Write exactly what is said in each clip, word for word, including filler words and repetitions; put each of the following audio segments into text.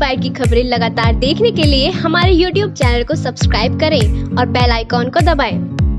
Inspire की खबरें लगातार देखने के लिए हमारे यूट्यूब चैनल को सब्सक्राइब करें और बेल आइकॉन को दबाएं।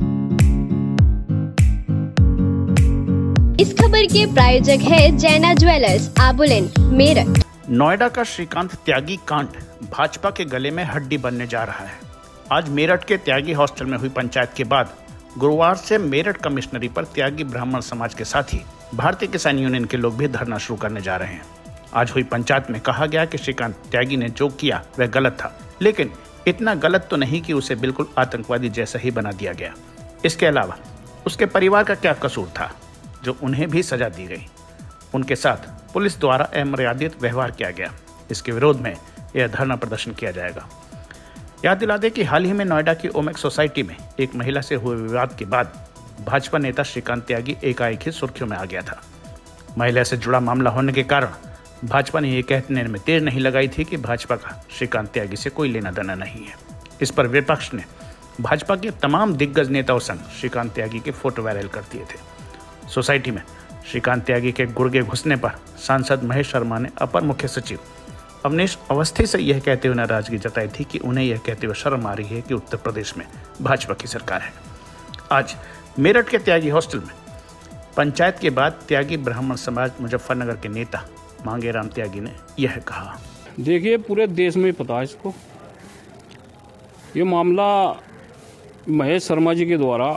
इस खबर के प्रायोजक है जैना ज्वेलर्स, आबुलेन, मेरठ। नोएडा का श्रीकांत त्यागी कांड भाजपा के गले में हड्डी बनने जा रहा है। आज मेरठ के त्यागी हॉस्टल में हुई पंचायत के बाद गुरुवार से मेरठ कमिश्नरी पर त्यागी ब्राह्मण समाज के साथ ही भारतीय किसान यूनियन के लोग भी धरना शुरू करने जा रहे हैं। आज हुई पंचायत में कहा गया कि श्रीकांत त्यागी ने जो किया वह गलत था, लेकिन इतना गलत तो नहीं कि उसे बिल्कुल आतंकवादी जैसा ही बना दिया गया। इसके अलावा उसके परिवार का क्या कसूर था जो उन्हें भी सजा दी गई। उनके साथ पुलिस द्वारा अमर्यादित व्यवहार किया गया। इसके विरोध में यह धरना प्रदर्शन किया जाएगा। याद दिला दें कि हाल ही में नोएडा की ओमेक सोसाइटी में एक महिला से हुए विवाद के बाद भाजपा नेता श्रीकांत त्यागी एकाएक ही सुर्खियों में आ गया था। महिला से जुड़ा मामला होने के कारण भाजपा ने यह कहने में देर नहीं लगाई थी कि भाजपा का श्रीकांत त्यागी से कोई लेना देना नहीं है। इस पर विपक्ष ने भाजपा के तमाम दिग्गज नेताओं संग श्रीकांत त्यागी के फोटो वायरल कर दिए थे। सोसाइटी में श्रीकांत त्यागी के गुर्गे घुसने पर सांसद महेश शर्मा ने अपर मुख्य सचिव अवनीश अवस्थी से यह कहते हुए नाराजगी जताई थी कि उन्हें यह कहते हुए शर्म आ रही है कि उत्तर प्रदेश में भाजपा की सरकार है। आज मेरठ के त्यागी हॉस्टल में पंचायत के बाद त्यागी ब्राह्मण समाज मुजफ्फरनगर के नेता मांगेराम त्यागी ने यह कहा। देखिए, पूरे देश में पता है इसको, ये मामला महेश शर्मा जी के द्वारा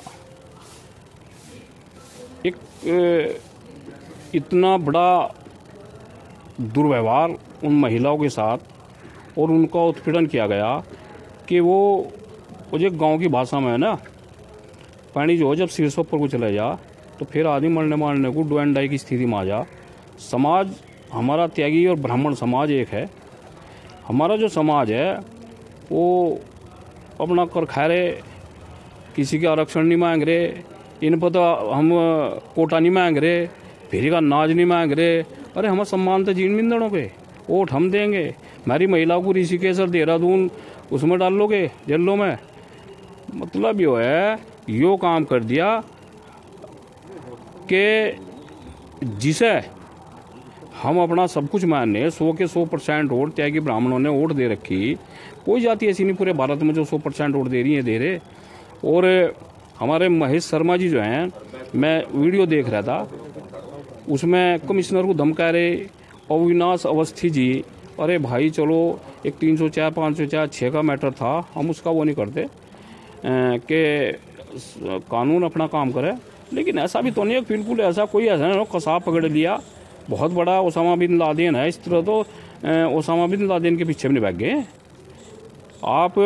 एक इतना बड़ा दुर्व्यवहार उन महिलाओं के साथ और उनका उत्पीड़न किया गया कि वो मुझे गांव की भाषा में है ना, पानी जो जब शीर्षों पर को चला जा तो फिर आदमी मरने मारने को डो एंड डाई की स्थिति में आ जा। समाज हमारा त्यागी और ब्राह्मण समाज एक है। हमारा जो समाज है वो अपना कर खा रहे, किसी का आरक्षण नहीं मांग रहे, इन पर तो हम कोटा नहीं मांग रहे, फिर का नाज नहीं मांग रहे। अरे हमारा सम्मान तो जीन मिंदड़ों पे वोट हम देंगे। हमारी महिलाओं को ऋषिकेश और देहरादून उसमें डाल लोगे जेलों में। मतलब यो है, यो काम कर दिया कि जिसे हम अपना सब कुछ मानने सौ के सौ परसेंट वोट त्यागी ब्राह्मणों ने वोट दे रखी। कोई जाति ऐसी नहीं पूरे भारत में जो सौ परसेंट वोट दे रही है, दे रहे। और हमारे महेश शर्मा जी जो हैं, मैं वीडियो देख रहा था, उसमें कमिश्नर को धमका रहे अविनाश अवस्थी जी। अरे भाई चलो, एक तीन सौ चार पाँच सौ चार छः का मैटर था, हम उसका वो नहीं करते कि कानून अपना काम करे। लेकिन ऐसा भी तो नहीं है बिल्कुल ऐसा कोई ऐसा नहीं कसाब पकड़ लिया बहुत बड़ा ओसामा बिन लादेन है, इस तरह तो ओसामा बिन लादेन के पीछे में भाग गए आप।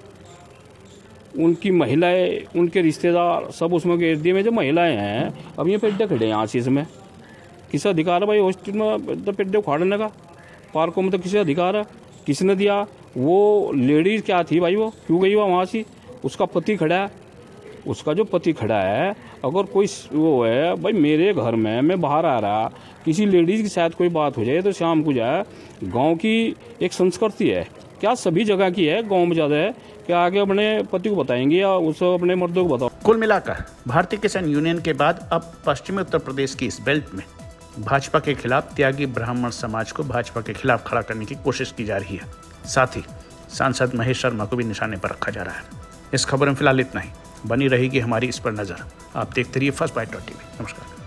उनकी महिलाएं, उनके रिश्तेदार सब उसमें घेर दिए में जो महिलाएं हैं। अब ये पेड्डे खड़े हैं आशीष में, किसी अधिकार है भाई हॉस्टल में तो पेड्डे उखाड़ने का, पार्कों में तो किसी अधिकार है, किसने दिया? वो लेडीज क्या थी भाई, वो क्यों गई वो वहाँ से? उसका पति खड़ा है, उसका जो पति खड़ा है, अगर कोई वो है भाई मेरे घर में मैं बाहर आ रहा, किसी लेडीज के साथ कोई बात हो जाए तो शाम को जाए। गाँव की एक संस्कृति है, क्या सभी जगह की है, गाँव में ज़्यादा है कि आगे अपने पति को बताएंगे या उसे अपने मर्दों को बताओ। कुल मिलाकर भारतीय किसान यूनियन के बाद अब पश्चिमी उत्तर प्रदेश की इस बेल्ट में भाजपा के खिलाफ त्यागी ब्राह्मण समाज को भाजपा के खिलाफ खड़ा करने की कोशिश की जा रही है। साथ ही सांसद महेश शर्मा को भी निशाने पर रखा जा रहा है। इस खबर में फिलहाल इतना ही। बनी रहेगी हमारी इस पर नजर। आप देखते रहिए फर्स्ट बाइट डॉट टीवी। नमस्कार।